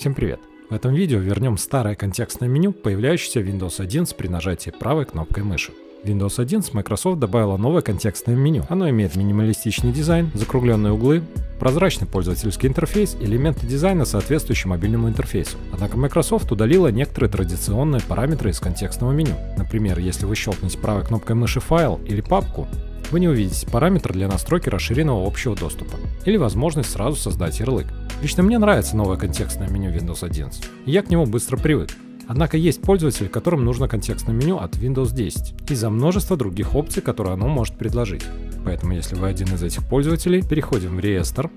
Всем привет! В этом видео вернем старое контекстное меню, появляющееся в Windows 11 при нажатии правой кнопкой мыши. В Windows 11 Microsoft добавила новое контекстное меню. Оно имеет минималистичный дизайн, закругленные углы, прозрачный пользовательский интерфейс и элементы дизайна, соответствующие мобильному интерфейсу. Однако Microsoft удалила некоторые традиционные параметры из контекстного меню. Например, если вы щелкнете правой кнопкой мыши «Файл» или «Папку», вы не увидите параметр для настройки расширенного общего доступа или возможность сразу создать ярлык. Лично мне нравится новое контекстное меню Windows 11, и я к нему быстро привык. Однако есть пользователи, которым нужно контекстное меню от Windows 10 из-за множества других опций, которые оно может предложить. Поэтому если вы один из этих пользователей, переходим в реестр,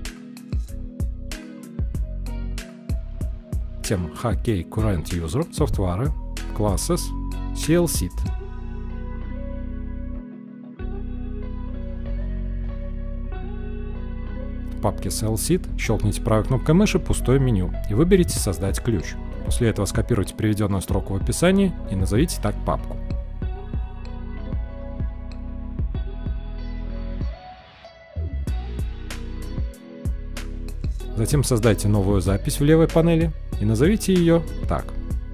тем HK Current User, Software, Classes, CLSIT. В папке CLSIT щелкните правой кнопкой мыши «Пустое меню» и выберите «Создать ключ». После этого скопируйте приведенную строку в описании и назовите так папку. Затем создайте новую запись в левой панели и назовите ее так.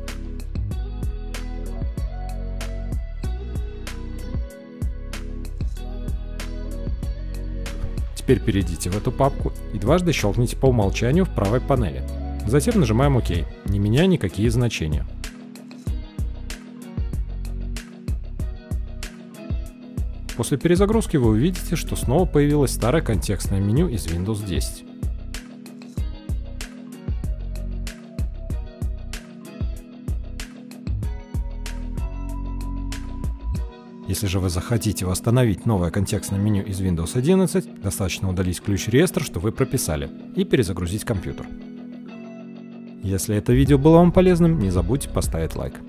Теперь перейдите в эту папку и дважды щелкните по умолчанию в правой панели. Затем нажимаем ОК, не меняя никакие значения. После перезагрузки вы увидите, что снова появилось старое контекстное меню из Windows 10. Если же вы захотите восстановить новое контекстное меню из Windows 11, достаточно удалить ключ реестра, что вы прописали, и перезагрузить компьютер. Если это видео было вам полезным, не забудьте поставить лайк.